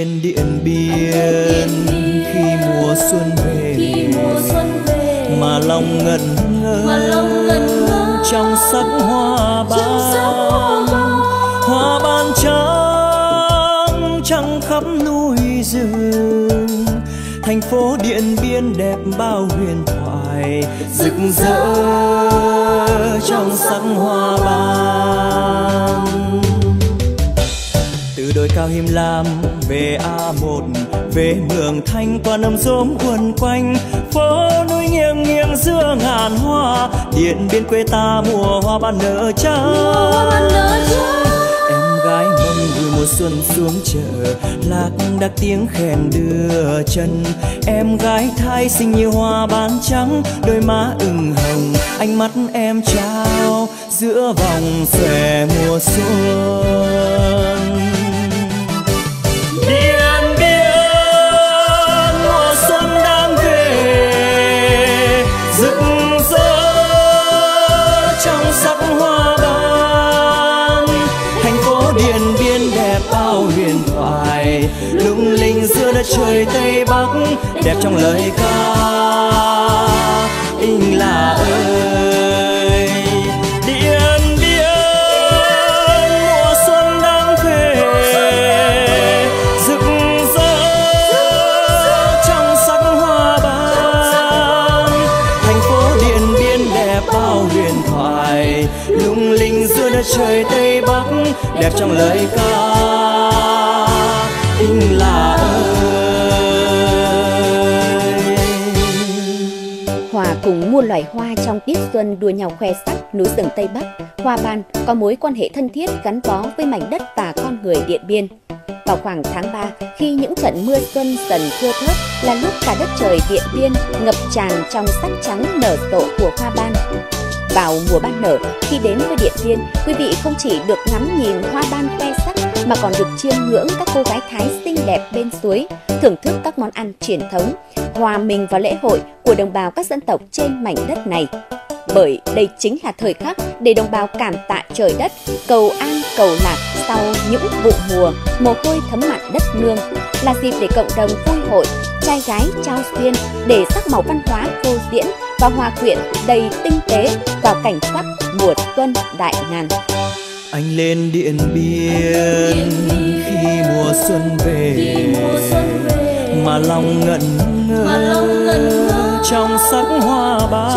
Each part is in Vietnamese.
lên Điện Biên khi mùa xuân về, mà lòng ngẩn ngơ trong sắc hoa ban trắng trăng khắp núi rừng. Thành phố Điện Biên đẹp bao huyền thoại, rực rỡ trong sắc hoa ban. Từ đồi cao Hiêm Lam về A1, về Mường Thanh qua Nậm Rốm quần quanh, phố núi nghiêng nghiêng giữa ngàn hoa. Điện Biên quê ta mùa hoa ban nở trắng. Em gái mong gửi mùa xuân xuống chợ, lạc đạc tiếng khen đưa chân. Em gái thái xinh như hoa ban trắng, đôi má ửng hồng, ánh mắt em trao giữa vòng xòe mùa xuân. Điện Biên mùa xuân đang về, rực rỡ trong sắc hoa ban. Thành phố Điện Biên đẹp bao huyền thoại, lung linh giữa đất trời Tây Bắc, đẹp trong lời ca Inh là ơi. Điện Biên mùa xuân đang về, rực rỡ trong sắc hoa ban. Thành phố Điện Biên đẹp bao huyền thoại, lung linh giữa đất trời Tây Bắc, đẹp trong lời ca Inh là ơi. Hòa cùng muôn loài hoa trong tiết xuân đua nhau khoe sắc núi rừng Tây Bắc, hoa ban có mối quan hệ thân thiết gắn bó với mảnh đất và con người Điện Biên. Vào khoảng tháng 3, khi những trận mưa xuân dần thưa thớt, là lúc cả đất trời Điện Biên ngập tràn trong sắc trắng nở rộ của hoa ban. Vào mùa ban nở, khi đến với Điện Biên, quý vị không chỉ được ngắm nhìn hoa ban khoe sắc mà còn được chiêm ngưỡng các cô gái Thái xinh đẹp bên suối, thưởng thức các món ăn truyền thống, hòa mình vào lễ hội của đồng bào các dân tộc trên mảnh đất này. Bởi đây chính là thời khắc để đồng bào cảm tạ trời đất, cầu an cầu lạc sau những vụ mùa mồ hôi thấm mặn đất nương, là dịp để cộng đồng vui hội, trai gái trao duyên, để sắc màu văn hóa phô diễn và hòa quyện đầy tinh tế vào cảnh sắc mùa xuân đại ngàn. Anh lên Điện Biên khi mùa xuân về, mà lòng ngẩn ngơ trong sắc hoa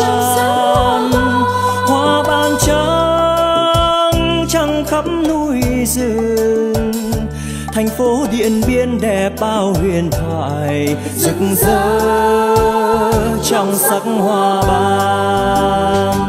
ban trắng trăng khắp núi rừng. Thành phố Điện Biên đẹp bao huyền thoại, rực rỡ trong sắc hoa ban.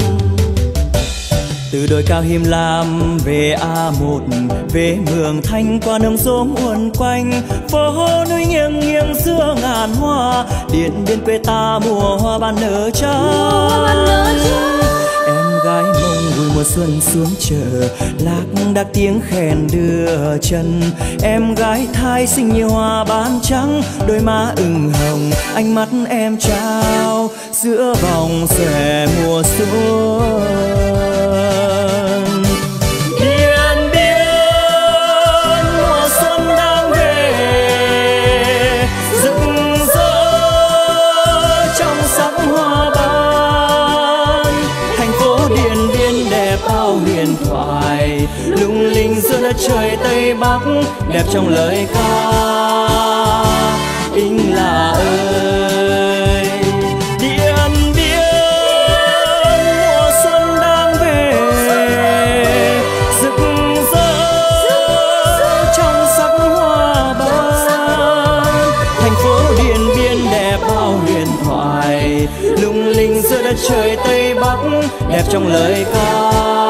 Từ đồi cao Hiêm Lam về A1, về Mường Thanh qua Nậm Rốm quần quanh, phố núi nghiêng nghiêng giữa ngàn hoa. Điện Biên quê ta mùa hoa ban nở trắng. Em gái mong gửi mùa xuân xuống chợ, lạc đạc tiếng khen đưa chân. Em gái thái xinh như hoa ban trắng, đôi má ửng hồng, ánh mắt em trao giữa vòng xòe mùa xuân. Điện Biên mùa xuân đang về, rực rỡ trong sắc hoa ban. Thành phố Điện Biên đẹp bao huyền thoại, lung linh giữa đất trời Tây Bắc, đẹp trong lời ca Inh là ơi. Điện Biên mùa xuân đang về, rực rỡ trong sắc hoa ban. Thành phố Điện Biên đẹp bao huyền thoại, lung linh giữa đất trời Tây Bắc, đẹp trong lời ca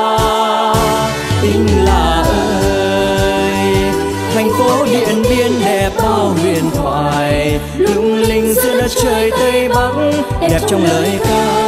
Inh là ơi. Thành phố Điện Biên đẹp bao huyền thoại, lung linh giữa đất trời Tây Bắc, đẹp trong lời ca